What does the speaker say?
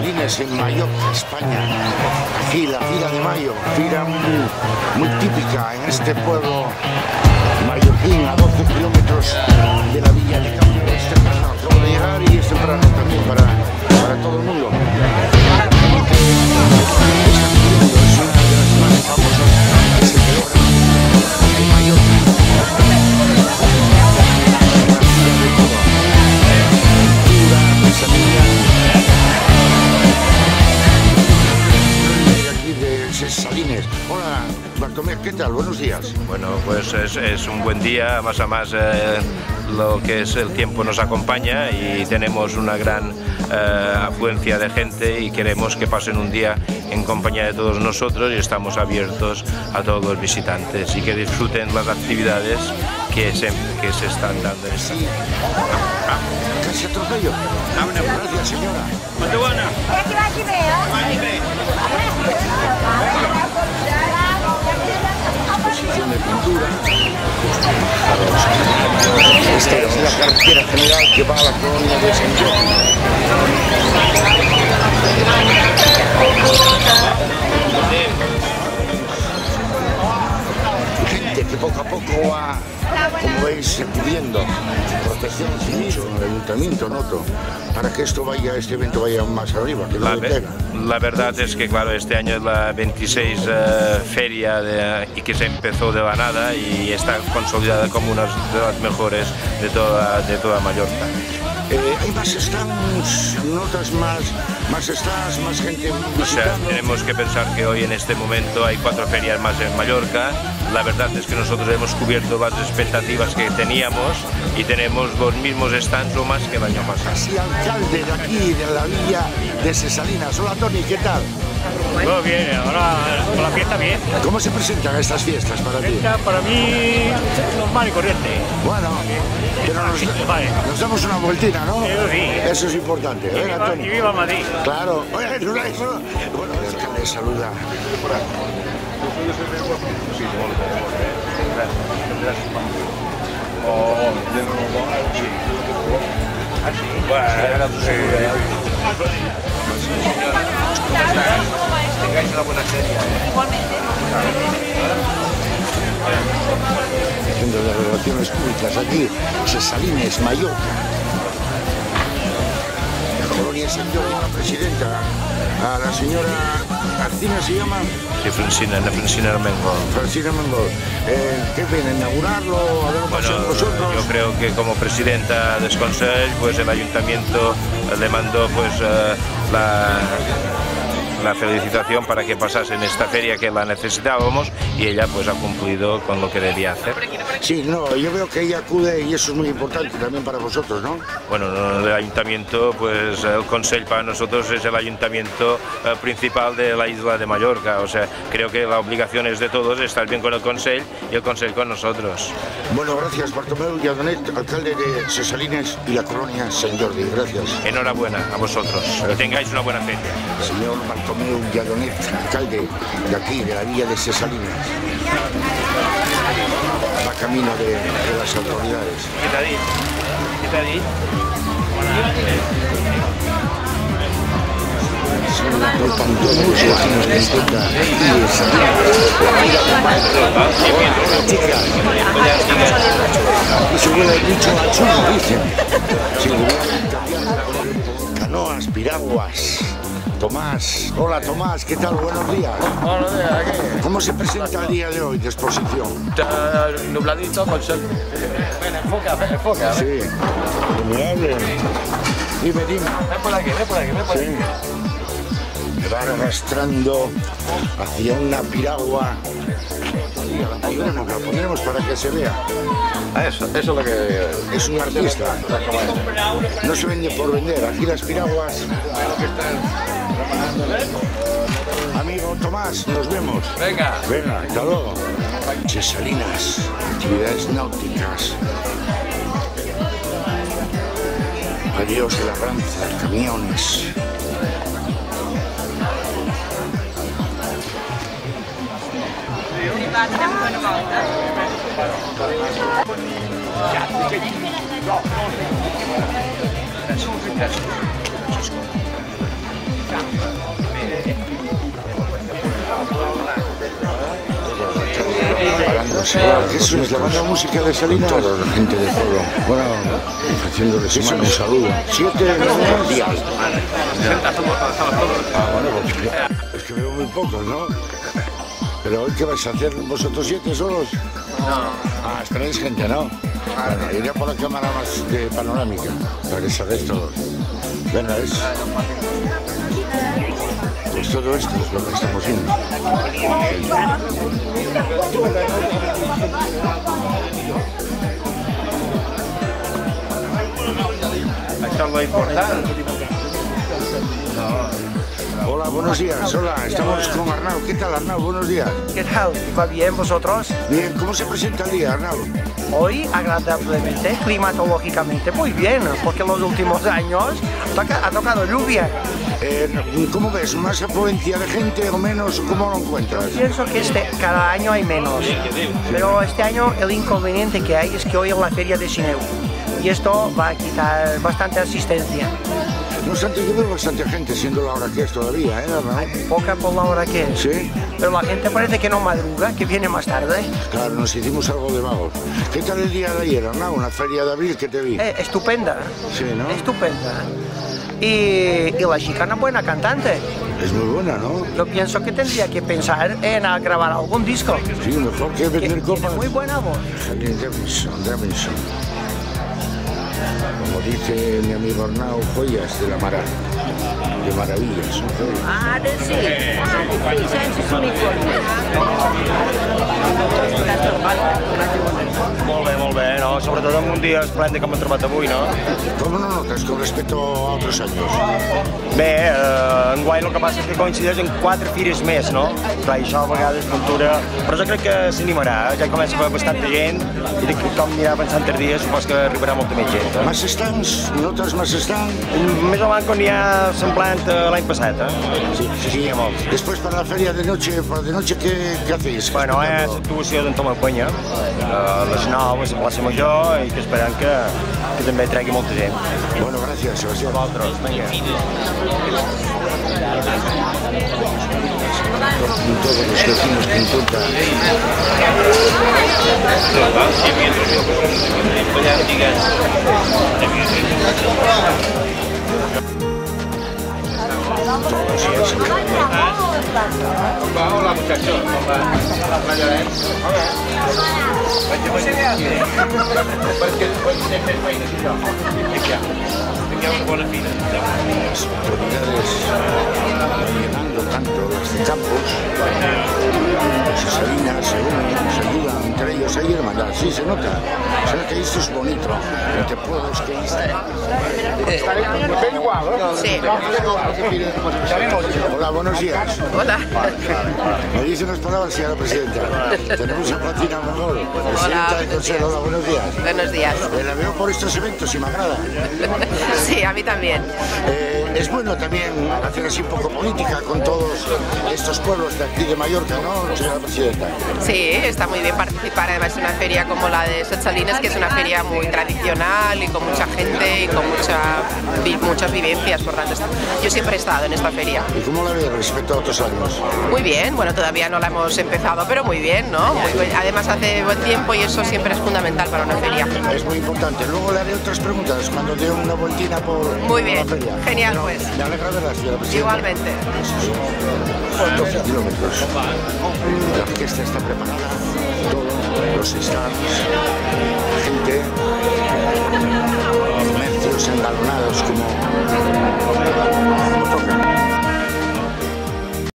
Salines, en Mallorca, España. Aquí la Fira de Mayo, fira muy típica en este pueblo mallorquín, a 12 kilómetros de la villa de Cambio. Es temprano, acabo de llegar y es temprano también para todo el mundo. Es una de las más famosas que se celebra en Mallorca. Salines. Hola, Bartomeu, ¿qué tal? Buenos días. Bueno, pues es un buen día, más a más lo que es el tiempo nos acompaña y tenemos una gran afluencia de gente y queremos que pasen un día en compañía de todos nosotros y estamos abiertos a todos los visitantes y que disfruten las actividades que se están dando en esta. Casi atropello. Gracias, señora. Muy buena. Exposición de pintura. Esta es la carretera general que va a la colonia de Sant Jordi. Gente que poco a poco va, como veis, pidiendo protección civil en el ayuntamiento, noto, para que este evento vaya más arriba, que lo detenga. La verdad es que, claro, este año es la 26 feria y que se empezó de la nada y está consolidada como una de las mejores de toda Mallorca. Hay más stands, notas más stands, más gente visitando. O sea, tenemos que pensar que hoy en este momento hay 4 ferias más en Mallorca. La verdad es que nosotros hemos cubierto las expectativas que teníamos y tenemos los mismos stands o más que el año pasado. Sí, alcalde de aquí, de la villa de Ses Salines. Hola, Toni, ¿qué tal? Todo bien, ahora con la fiesta bien. ¿Cómo se presentan estas fiestas para ti? Para mí, normal y corriente. Bueno, pero nos damos una vueltina, ¿no? Sí. Eso es importante. Y viva Madrid. Claro. Bueno, el alcalde saluda. Tengáis una buena feria. Igualmente. Centro de Relaciones Públicas aquí, Ses Salines, Mallorca. La colonia Sant Jordi, la presidenta, a la señora Arcina se llama. Sí, Francina Armengol. Francina Armengol. ¿Qué viene? ¿Inaugurarlo? ¿A ver, Bueno, vosotros? yo creo que como presidenta del Consell, pues el ayuntamiento le mandó pues la felicitación para que pasase en esta feria que la necesitábamos y ella pues ha cumplido con lo que debía hacer. Sí, no, yo veo que ella acude y eso es muy importante también para vosotros, ¿no? Bueno, el ayuntamiento, pues el Consell para nosotros es el ayuntamiento principal de la isla de Mallorca, o sea, creo que la obligación es de todos estar bien con el Consell y el Consell con nosotros. Bueno, gracias Bartomeu Lladonet, alcalde de Ses Salines y la colonia Sant Jordi, gracias. Enhorabuena a vosotros, que tengáis una buena feria. Señor Bartomeu Lladonet, alcalde de aquí, de la villa de Ses Salines. Va camino de las autoridades. ¿Qué te ha dicho? ¿Qué te ha dicho? Y se huele mucho a chulo, dicen. Canoas, piraguas. Tomás, hola Tomás, ¿qué tal? Buenos días. Buenos días, aquí. ¿Cómo se presenta el día de hoy de exposición? Nubladito con sol. Bueno, enfoca. Sí, admirable. Dime. Ven por aquí. Sí. Me van arrastrando hacia una piragua. La pondremos para que se vea. Eso es lo que... Es un artista. No se vende por vender. Aquí las piraguas. Amigo Tomás, nos vemos. Venga, hasta luego. Ses Salines, actividades náuticas. Adiós de la Ranza, camiones. Eso es la banda música de Salinas. Toda la gente del pueblo. Bueno, haciéndoles un saludo. 7 días. Bueno, pues es que veo muy pocos, ¿no? Pero hoy, ¿qué vais a hacer vosotros 7 solos? No. Esperáis gente, ¿no? Bueno, iré por la cámara más de panorámica, para que salgáis todos. Venga, pues todo esto es lo que estamos viendo. Esto es lo importante. Hola, buenos días. Hola, estamos con Arnau. ¿Qué tal, Arnau? Buenos días. ¿Qué tal? ¿Va bien vosotros? Bien, ¿cómo se presenta el día, Arnau? Hoy, agradablemente, climatológicamente, muy bien, porque en los últimos años ha tocado lluvia. ¿Cómo ves? ¿Más afluencia de gente o menos? ¿Cómo lo encuentras? Pienso que cada año hay menos, pero este año el inconveniente que hay es que hoy es la feria de Sineu y esto va a quitar bastante asistencia. No obstante, yo veo bastante gente, siendo la hora que es todavía, ¿eh, Arnau? Hay poca por la hora que es. ¿Sí? Pero la gente parece que no madruga, que viene más tarde. Claro, nos hicimos algo de vagos. ¿Qué tal el día de ayer, Arnau? Una feria de abril que te vi. Estupenda. Sí, ¿no? Estupenda. Y la chica es una buena cantante. Es muy buena, ¿no? Yo pienso que tendría que pensar en grabar algún disco. Sí, mejor que vender copas. Tiene muy buena voz. Davidson. Como dice mi amigo Arnau, joyas de la Mara. De maravillas. Sí, sense uniforme. Molt bé, no? Sobretot en un dia esplèndid com hem trobat avui, no? ¿Cómo no notas con respecto a otros años? Bé, enguany el que passa és que coincideix en 4 fires més, no? Clar, això a vegades cultura... Però jo crec que s'animarà, ja comença a haver bastanta gent i de com anirà avançant els dies supos que arribarà molta més gent. ¿Más stands? ¿Notas más stands? Més o menys com n'hi ha semblant l'any passat, Sí, sí. Después para la feria de noche, ¿qué hacéis? Bueno, és l'actuació d'en Tomàs Peña, a les 9 a la plaça Major, i que esperem que també tregui molta gent. Bueno, gracias, Sebastián. A vosaltres, vinga. Todos los vecinos que encuentran. Hola, muchachos. Las autoridades llenando tanto las de Campos, las Salinas se unen, se ayudan entre ellos, hay hermandad, sí se nota que esto es bonito, entre pueblos que Sí. Hola, buenos días. Hola. Me dice unas palabras, señora presidenta. Tenemos a Francina Mejor, presidenta del Consejo. Hola, buenos días. Buenos días. La veo por estos eventos y me agrada. Sí, a mí también. Es bueno también hacer así un poco política con todos estos pueblos de aquí de Mallorca, ¿no, señora presidenta? Sí, está muy bien participar. Además, una feria como la de Set Salines, que es una feria muy tradicional y con mucha gente y con muchas vivencias. Por tanto, yo siempre he estado en esta feria. ¿Y cómo la ves respecto a otros años? Muy bien, bueno, todavía no la hemos empezado, pero muy bien, ¿no? Además, hace buen tiempo y eso siempre es fundamental para una feria. Es muy importante. Luego le haré otras preguntas cuando dé una vueltina por muy bien, la feria. Genial, pues. Me alegra verla, señora presidenta. Igualmente. 12 kilómetros. La orquesta está preparada, todos los stands, gente, comercios engalonados como toca.